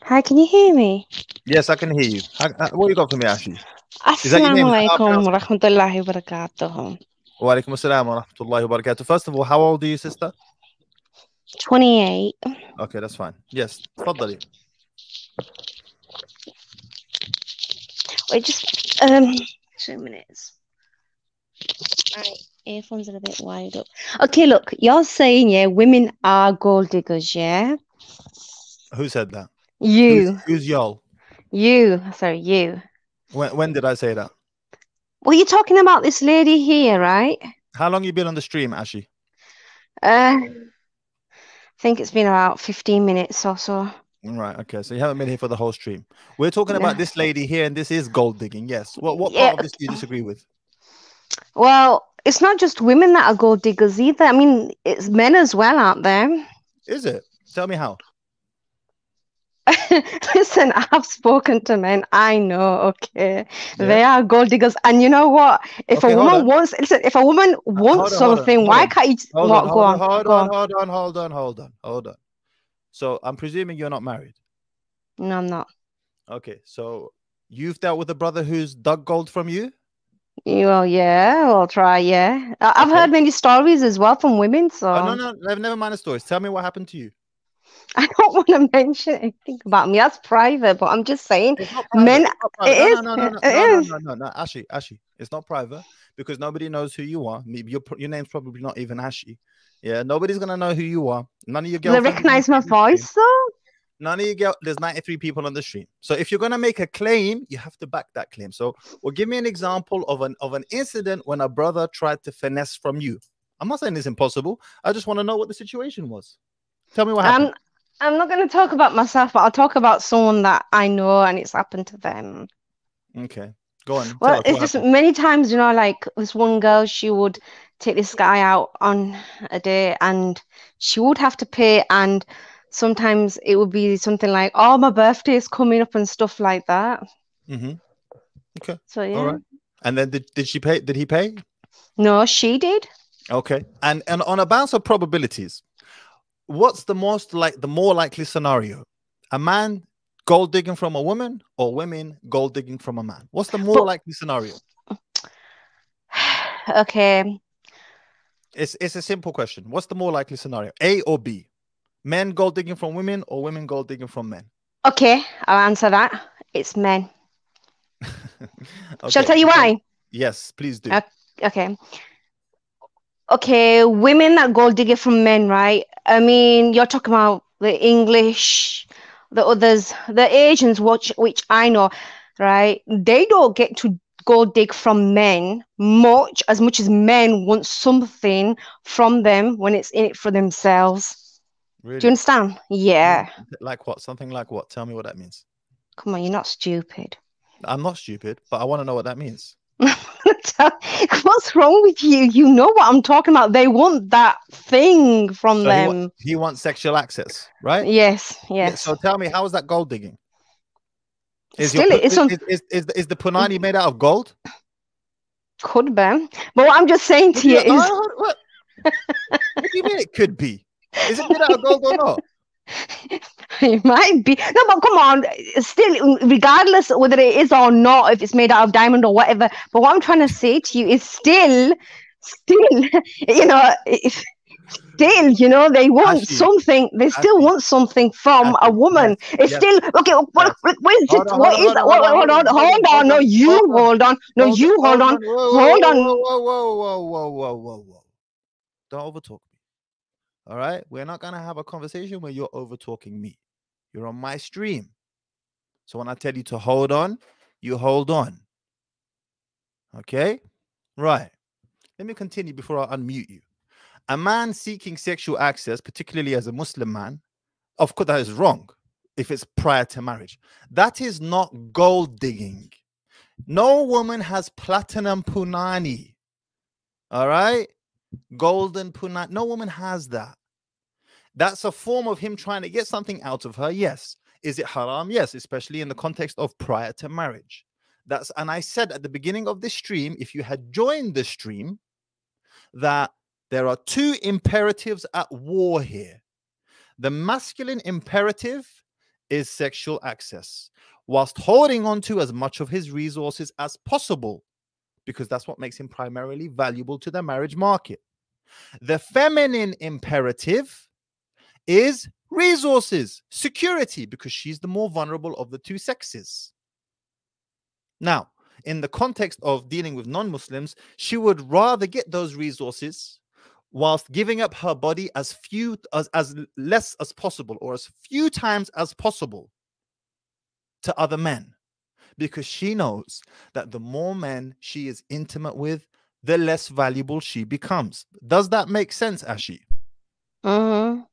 Hi, can you hear me? Yes, I can hear you. What you got for me, Ashley? Is that your Assalamu name? Is that how I alaikum pronounce wa it? rahmatullahi wa barakatuh. Wa alaikum assalam wa rahmatullahi wa barakatuh. First of all, how old are you, sister? 28. Okay, that's fine. Yes, تفضلي. Wait, just 2 minutes. My earphones are a bit wide up. Okay, look, you're saying, yeah, women are gold diggers, yeah? Who said that? You. Who's y'all? Sorry, you. When did I say that? Well, you're talking about this lady here, right? How long you been on the stream, Ashley? I think it's been about 15 minutes or so. Right, okay. So you haven't been here for the whole stream. We're talking No. about this lady here, and this is gold digging. Yes. What Yeah, part of this do you disagree with? well, it's not just women that are gold diggers either. I mean, it's men as well, aren't there? Is it? Tell me how. Listen, I've spoken to men. I know, okay. Yeah. They are gold diggers. And you know what? If Okay, a woman wants, listen, if a woman wants something, why can't you hold what? Go on, hold go on, on. hold on. So I'm presuming you're not married. No, I'm not. Okay, so you've dealt with a brother who's dug gold from you? Well, yeah, I'll try, yeah. I've Okay. heard many stories as well from women, so Oh, no, never mind the stories. Tell me what happened to you. I don't want to mention anything about me. That's private, but I'm just saying, It's not men, private. It's not private. it is, it is. No. Ashley. It's not private because nobody knows who you are. Your name's probably not even Ashley. Yeah, nobody's gonna know who you are. None of your Do they girlfriends. recognize my voice, though? None of you get. There's 93 people on the stream. So if you're gonna make a claim, you have to back that claim. So, well, give me an example of an incident when a brother tried to finesse from you. I'm not saying it's impossible. I just want to know what the situation was. Tell me what happened. I'm not going to talk about myself, but I'll talk about someone that I know and it's happened to them. Okay, go on. Well, Tell us it's what just happened. many times, like this one girl, she would take this guy out on a date and she would have to pay. And sometimes it would be something like, oh, my birthday is coming up and stuff like that. Mm-hmm. Okay. So, yeah. All right. And then did she pay? Did he pay? No, she did. Okay. And on a balance of probabilities, what's the more likely scenario? A man gold digging from a woman or women gold digging from a man? What's the more likely scenario? Okay. It's a simple question. What's the more likely scenario? A or B? Men gold digging from women or women gold digging from men? Okay, I'll answer that. It's men. Okay. Shall I tell you why? Yes, please do. Okay. Okay, women that gold digger from men, right? I mean, you're talking about the English, the others, the Asians, which I know, right? They don't get to gold dig from men as much as men want something from them when it's in it for themselves. Really? Do you understand? Yeah. Like what? Something like what? Tell me what that means. Come on, you're not stupid. I'm not stupid, but I want to know what that means. What's wrong with you? You know what I'm talking about. They want that thing from them. He wants sexual access, right? Yes. So tell me, how is that gold digging? Is the punani made out of gold? Could be. But what I'm just saying to you is... What do you mean it could be? Is it made out of gold or not? It might be. No, but come on. Still, regardless whether it is or not, if it's made out of diamond or whatever. But what I'm trying to say to you is still, they want something. They still want something from a woman. It's still okay. What is it? What is that? Hold on. No, you hold on. No, you hold on. Hold on. Whoa. Don't overtalk me. All right, we're not gonna have a conversation where you're over talking me. You're on my stream, so when I tell you to hold on, you hold on. Okay, right. Let me continue before I unmute you. A man seeking sexual access, particularly as a Muslim man, of course that is wrong. If it's prior to marriage, that is not gold digging. No woman has platinum punani. All right, golden punani. No woman has that. That's a form of him trying to get something out of her. Yes. Is it haram? Yes, especially in the context of prior to marriage. And I said at the beginning of this stream, if you had joined the stream, that there are two imperatives at war here. The masculine imperative is sexual access, whilst holding on to as much of his resources as possible, because that's what makes him primarily valuable to the marriage market. The feminine imperative is resources, security, because she's the more vulnerable of the two sexes. Now, in the context of dealing with non-Muslims, she would rather get those resources whilst giving up her body as less as possible, or as few times as possible, to other men, because she knows that the more men she is intimate with, the less valuable she becomes. Does that make sense, Ashi?